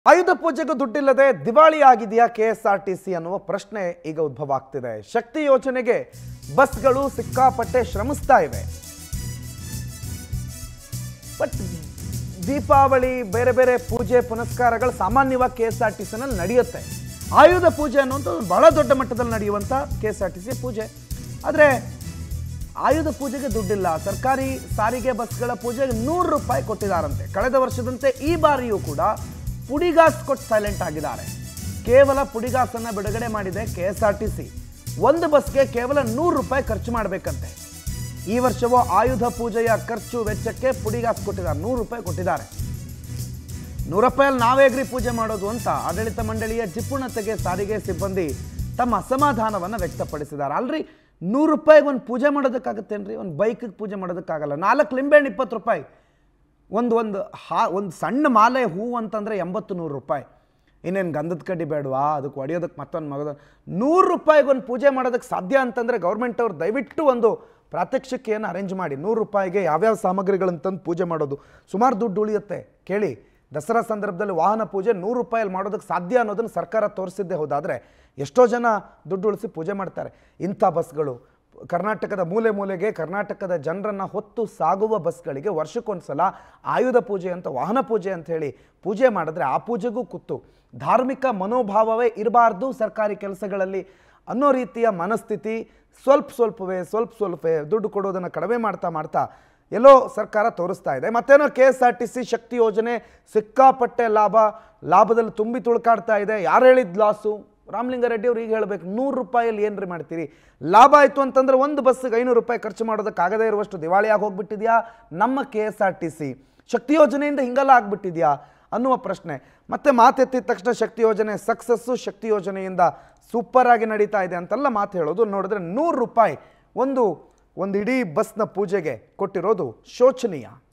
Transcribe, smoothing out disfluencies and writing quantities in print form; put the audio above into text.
ಆಯುಧ ಪೂಜೆಗೂ ದುಡ್ಡಿಲ್ಲದೆ ದಿವಾಳಿ ಆಗಿದೆಯಾ ಕೆಎಸ್ಆರ್ಟಿಸಿ ಅನ್ನುವ ಪ್ರಶ್ನೆ ಈಗ ಉದ್ಭವ ಆಗ್ತಿದೆ. ಶಕ್ತಿ ಯೋಜನೆಗೆ ಬಸ್ಗಳು ಸಿಕ್ಕಾಪಟ್ಟೆ ಶ್ರಮಿಸ್ತಾ ಇವೆ. ಬಟ್ ದೀಪಾವಳಿ ಬೇರೆ ಬೇರೆ ಪೂಜೆ ಪುನಸ್ಕಾರಗಳು ಸಾಮಾನ್ಯವಾಗಿ ಕೆಎಸ್ಆರ್ಟಿಸಿನಲ್ಲಿ ನಡೆಯುತ್ತೆ. ಆಯುಧ ಪೂಜೆ ಅನ್ನುವಂಥದ್ದು ಬಹಳ ದೊಡ್ಡ ಮಟ್ಟದಲ್ಲಿ ನಡೆಯುವಂಥ ಕೆಎಸ್ಆರ್ಟಿಸಿ ಪೂಜೆ. ಆದರೆ ಆಯುಧ ಪೂಜೆಗೆ ದುಡ್ಡಿಲ್ಲ. ಸರ್ಕಾರಿ ಸಾರಿಗೆ ಬಸ್ಗಳ ಪೂಜೆಗೆ 100 ರೂಪಾಯಿ ಕೊಟ್ಟಿದ್ದಾರಂತೆ. ಕಳೆದ ವರ್ಷದಂತೆ ಈ ಬಾರಿಯೂ ಕೂಡ ಪುಡಿಗಾಸ್ ಕೊಟ್ಟು ಸೈಲೆಂಟ್ ಆಗಿದ್ದಾರೆ. ಕೇವಲ ಪುಡಿಗಾಸನ್ನು ಬಿಡುಗಡೆ ಮಾಡಿದೆ ಕೆಎಸ್ಆರ್ಟಿಸಿ. ಒಂದು ಬಸ್ಗೆ ಕೇವಲ 100 ರೂಪಾಯಿ ಖರ್ಚು ಮಾಡಬೇಕಂತೆ. ಈ ವರ್ಷವೂ ಆಯುಧ ಪೂಜೆಯ ಖರ್ಚು ವೆಚ್ಚಕ್ಕೆ ಪುಡಿಗಾಸ್ ಕೊಟ್ಟಿದ್ದಾರೆ, 100 ರೂಪಾಯಿ ಕೊಟ್ಟಿದ್ದಾರೆ. 100 ರೂಪಾಯಲ್ಲಿ ನಾವೇಗ್ರಿ ಪೂಜೆ ಮಾಡೋದು ಅಂತ ಆಡಳಿತ ಮಂಡಳಿಯ ಜಿಪುಣತೆಗೆ ಸಾರಿಗೆ ಸಿಬ್ಬಂದಿ ತಮ್ಮ ಅಸಮಾಧಾನವನ್ನು ವ್ಯಕ್ತಪಡಿಸಿದ್ದಾರೆ. ಅಲ್ರಿ 100 ರೂಪಾಯಿಗೆ ಒಂದು ಪೂಜೆ ಮಾಡೋದಕ್ಕಾಗತ್ತೇನ್ರಿ? ಒಂದು ಬೈಕಿಗೆ ಪೂಜೆ ಮಾಡೋದಕ್ಕಾಗಲ್ಲ. 4 ಲಿಂಬೆಹಣ್ಣು 20 ರೂಪಾಯಿ, ಒಂದು ಸಣ್ಣ ಮಾಲೆ ಹೂವು ಅಂತಂದರೆ 80-100 ರೂಪಾಯಿ. ಇನ್ನೇನು ಗಂಧದ ಕಡ್ಡಿ ಬೇಡವಾ? ಅದಕ್ಕೆ ಹೊಡೆಯೋದಕ್ಕೆ ಮತ್ತೊಂದು ಮಗದ 100 ರೂಪಾಯಿಗೆ ಒಂದು ಪೂಜೆ ಮಾಡೋದಕ್ಕೆ ಸಾಧ್ಯ ಅಂತಂದರೆ ಗೌರ್ಮೆಂಟ್ ಅವ್ರು ದಯವಿಟ್ಟು ಒಂದು ಪ್ರಾತ್ಯಕ್ಷಿಕೆಯನ್ನು ಅರೇಂಜ್ ಮಾಡಿ. 100 ರೂಪಾಯಿಗೆ ಯಾವ್ಯಾವ ಸಾಮಗ್ರಿಗಳನ್ನು ತಂದು ಪೂಜೆ ಮಾಡೋದು, ಸುಮಾರು ದುಡ್ಡು ಉಳಿಯುತ್ತೆ. ಕೇಳಿ, ದಸರಾ ಸಂದರ್ಭದಲ್ಲಿ ವಾಹನ ಪೂಜೆ 100 ರೂಪಾಯಲ್ಲಿ ಮಾಡೋದಕ್ಕೆ ಸಾಧ್ಯ ಅನ್ನೋದನ್ನು ಸರ್ಕಾರ ತೋರಿಸಿದ್ದೇ ಹೋದಾದರೆ ಎಷ್ಟೋ ಜನ ದುಡ್ಡು ಉಳಿಸಿ ಪೂಜೆ ಮಾಡ್ತಾರೆ. ಇಂಥ ಬಸ್ಗಳು ಕರ್ನಾಟಕದ ಮೂಲೆ ಮೂಲೆಗೆ ಕರ್ನಾಟಕದ ಜನರನ್ನು ಹೊತ್ತು ಸಾಗುವ ಬಸ್ಗಳಿಗೆ ವರ್ಷಕ್ಕೊಂದು ಸಲ ಆಯುಧ ಪೂಜೆ ಅಂತ, ವಾಹನ ಪೂಜೆ ಅಂತ ಹೇಳಿ ಪೂಜೆ ಮಾಡಿದ್ರೆ ಆ ಪೂಜೆಗೂ ಕೂತು ಧಾರ್ಮಿಕ ಮನೋಭಾವವೇ ಇರಬಾರ್ದು ಸರ್ಕಾರಿ ಕೆಲಸಗಳಲ್ಲಿ ಅನ್ನೋ ರೀತಿಯ ಮನಸ್ಥಿತಿ ಸ್ವಲ್ಪವೇ ದುಡ್ಡು ಕೊಡೋದನ್ನು ಕಡಿಮೆ ಮಾಡ್ತಾ ಎಲ್ಲೋ ಸರ್ಕಾರ ತೋರಿಸ್ತಾ ಇದೆ. ಮತ್ತೇನೋ ಕೆಎಸ್ಆರ್ಟಿಸಿ ಶಕ್ತಿ ಯೋಜನೆ ಸಿಕ್ಕಾಪಟ್ಟೆ ಲಾಭದಲ್ಲಿ ತುಂಬಿ ತುಳ್ಕಾಡ್ತಾ ಇದೆ. ಯಾರು ಹೇಳಿದ ಲಾಸು? ರಾಮಲಿಂಗಾರೆಡ್ಡಿ ಅವ್ರು ಈಗ ಹೇಳಬೇಕು. 100 ರೂಪಾಯಲ್ಲಿ ಏನ್ರಿ ಮಾಡ್ತೀರಿ? ಲಾಭ ಆಯಿತು ಅಂತಂದರೆ ಒಂದು ಬಸ್ಸಿಗೆ 500 ರೂಪಾಯಿ ಖರ್ಚು ಮಾಡೋದಕ್ಕಾಗದೇ ಇರುವಷ್ಟು ದಿವಾಳಿಯಾಗಿ ಹೋಗ್ಬಿಟ್ಟಿದೆಯಾ ನಮ್ಮ ಕೆಎಸ್ಆರ್ಟಿಸಿ? ಶಕ್ತಿ ಯೋಜನೆಯಿಂದ ಹಿಂಗೆಲ್ಲ ಆಗ್ಬಿಟ್ಟಿದೆಯಾ ಅನ್ನುವ ಪ್ರಶ್ನೆ. ಮತ್ತೆ ಮಾತೆತ್ತಿದ ತಕ್ಷಣ ಶಕ್ತಿ ಯೋಜನೆ ಸಕ್ಸಸ್ಸು, ಶಕ್ತಿ ಯೋಜನೆಯಿಂದ ಸೂಪರ್ ಆಗಿ ನಡೀತಾ ಇದೆ ಅಂತೆಲ್ಲ ಮಾತು ಹೇಳೋದು ನೋಡಿದ್ರೆ 100 ರೂಪಾಯಿ ಒಂದು ಇಡೀ ಬಸ್ನ ಪೂಜೆಗೆ ಕೊಟ್ಟಿರೋದು ಶೋಚನೀಯ.